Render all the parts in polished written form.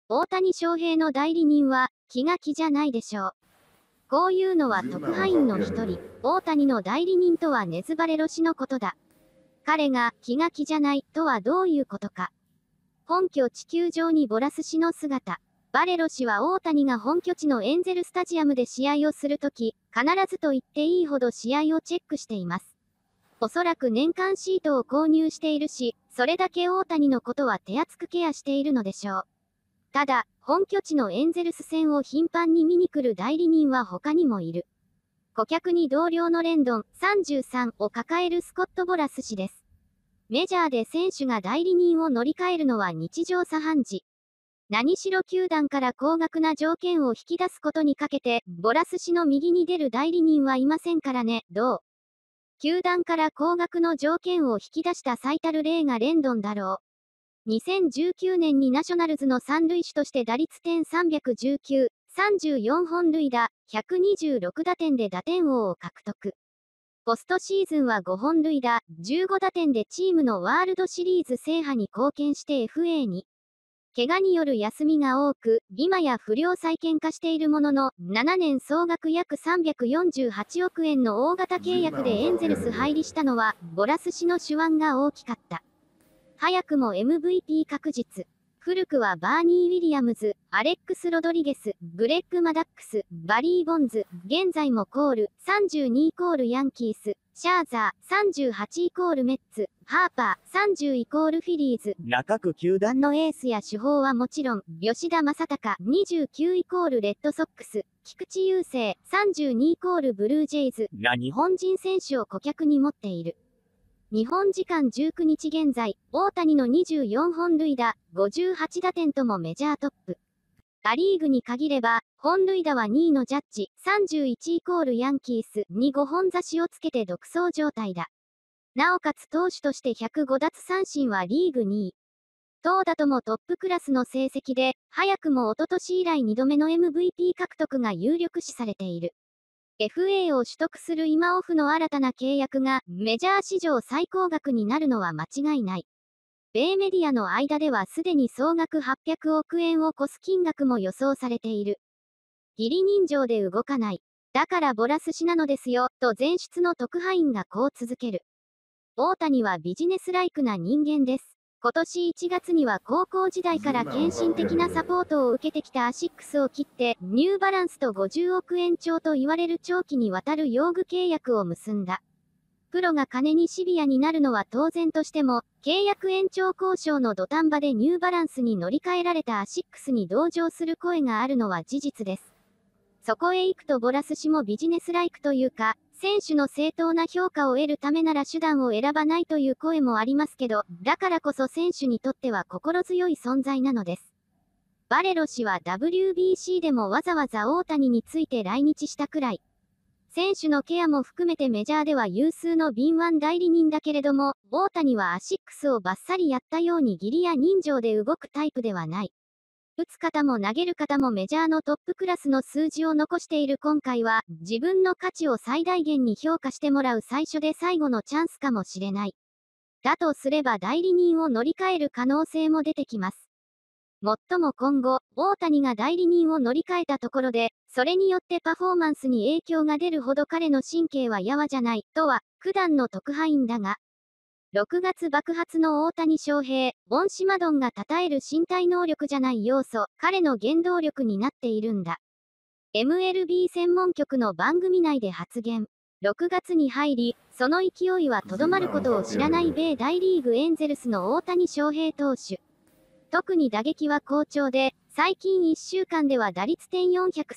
大谷翔平の代理人は気が気じゃないでしょう。こういうのは特派員の一人、大谷の代理人とはネズバレロ氏のことだ。彼が気が気じゃないとはどういうことか。本拠地球上にボラス氏の姿。バレロ氏は大谷が本拠地のエンゼルスタジアムで試合をするとき、必ずと言っていいほど試合をチェックしています。おそらく年間シートを購入しているし、それだけ大谷のことは手厚くケアしているのでしょう。ただ、本拠地のエンゼルス戦を頻繁に見に来る代理人は他にもいる。顧客に同僚のレンドン33を抱えるスコット・ボラス氏です。メジャーで選手が代理人を乗り換えるのは日常茶飯事。何しろ球団から高額な条件を引き出すことにかけて、ボラス氏の右に出る代理人はいませんからね、どう？球団から高額の条件を引き出した最たる例がレンドンだろう。2019年にナショナルズの三塁手として打率点319、34本塁打、126打点で打点王を獲得。ポストシーズンは5本塁打、15打点でチームのワールドシリーズ制覇に貢献して FA に。怪我による休みが多く、今や不良再建化しているものの、7年総額約348億円の大型契約でエンゼルス入りしたのは、ボラス氏の手腕が大きかった。早くも MVP 確実。古くはバーニー・ウィリアムズ、アレックス・ロドリゲス、グレッグ・マダックス、バリー・ボンズ、現在もコール、32イコールヤンキース、シャーザー、38イコールメッツ、ハーパー、30イコールフィリーズ、各球団のエースや主砲はもちろん、吉田正尚、29イコールレッドソックス、菊池雄星、32イコールブルージェイズが日本人選手を顧客に持っている。日本時間19日現在、大谷の24本塁打、58打点ともメジャートップ。ア・リーグに限れば、本塁打は2位のジャッジ、31イコールヤンキースに5本差しをつけて独走状態だ。なおかつ投手として105奪三振はリーグ2位。投打ともトップクラスの成績で、早くも一昨年以来2度目の MVP 獲得が有力視されている。FA を取得する今オフの新たな契約がメジャー史上最高額になるのは間違いない。米メディアの間ではすでに総額800億円を超す金額も予想されている。義理人情で動かない。だからボラス氏なのですよ、と前出の特派員がこう続ける。大谷はビジネスライクな人間です。今年1月には高校時代から献身的なサポートを受けてきたアシックスを切って、ニューバランスと50億円超と言われる長期にわたる用具契約を結んだ。プロが金にシビアになるのは当然としても、契約延長交渉の土壇場でニューバランスに乗り換えられたアシックスに同情する声があるのは事実です。そこへ行くとボラス氏もビジネスライクというか、選手の正当な評価を得るためなら手段を選ばないという声もありますけど、だからこそ選手にとっては心強い存在なのです。バレロ氏は WBC でもわざわざ大谷について来日したくらい。選手のケアも含めてメジャーでは有数の敏腕代理人だけれども、大谷はアシックスをバッサリやったように義理や人情で動くタイプではない。打つ方も投げる方もメジャーのトップクラスの数字を残している今回は、自分の価値を最大限に評価してもらう最初で最後のチャンスかもしれない。だとすれば代理人を乗り換える可能性も出てきます。もっとも今後、大谷が代理人を乗り換えたところで、それによってパフォーマンスに影響が出るほど彼の神経はやわじゃない、とは、九段の特派員だが、6月爆発の大谷翔平、ボンシマドンが称える身体能力じゃない要素、彼の原動力になっているんだ。MLB 専門局の番組内で発言。6月に入り、その勢いはとどまることを知らない米大リーグエンゼルスの大谷翔平投手。特に打撃は好調で、最近1週間では打率点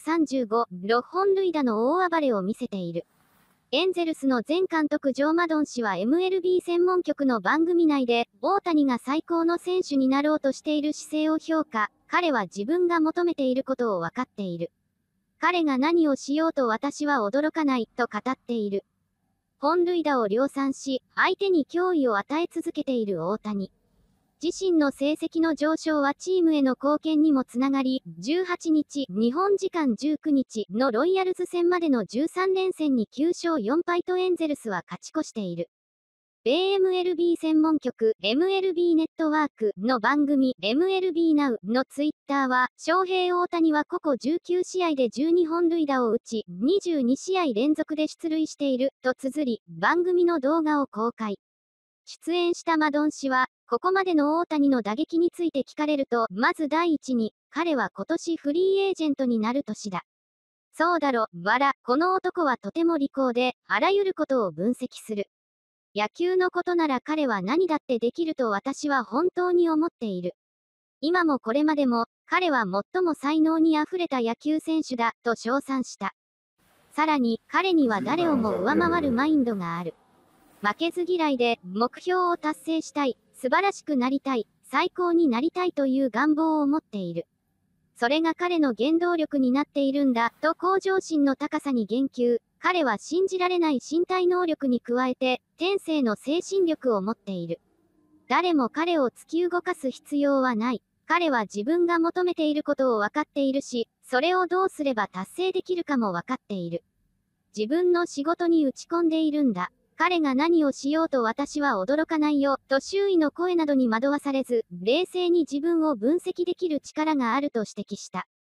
435、6本塁打の大暴れを見せている。エンゼルスの前監督ジョー・マドン氏は MLB 専門局の番組内で、大谷が最高の選手になろうとしている姿勢を評価。彼は自分が求めていることを分かっている。彼が何をしようと私は驚かない、と語っている。本塁打を量産し、相手に脅威を与え続けている大谷。自身の成績の上昇はチームへの貢献にもつながり、18日、日本時間19日のロイヤルズ戦までの13連戦に9勝4敗とエンゼルスは勝ち越している。 米 MLB 専門局 MLB ネットワークの番組 MLB Now のツイッターは、ショウヘイ・オオタニは個々19試合で12本塁打を打ち、22試合連続で出塁していると綴り、番組の動画を公開。出演したマドン氏は、ここまでの大谷の打撃について聞かれると、まず第一に、彼は今年フリーエージェントになる年だ。そうだろ、この男はとても利口で、あらゆることを分析する。野球のことなら彼は何だってできると私は本当に思っている。今もこれまでも、彼は最も才能にあふれた野球選手だ、と称賛した。さらに、彼には誰をも上回るマインドがある。負けず嫌いで、目標を達成したい、素晴らしくなりたい、最高になりたいという願望を持っている。それが彼の原動力になっているんだ、と向上心の高さに言及。彼は信じられない身体能力に加えて、天性の精神力を持っている。誰も彼を突き動かす必要はない。彼は自分が求めていることを分かっているし、それをどうすれば達成できるかも分かっている。自分の仕事に打ち込んでいるんだ。彼が何をしようと私は驚かないよ、と周囲の声などに惑わされず、冷静に自分を分析できる力があると指摘した。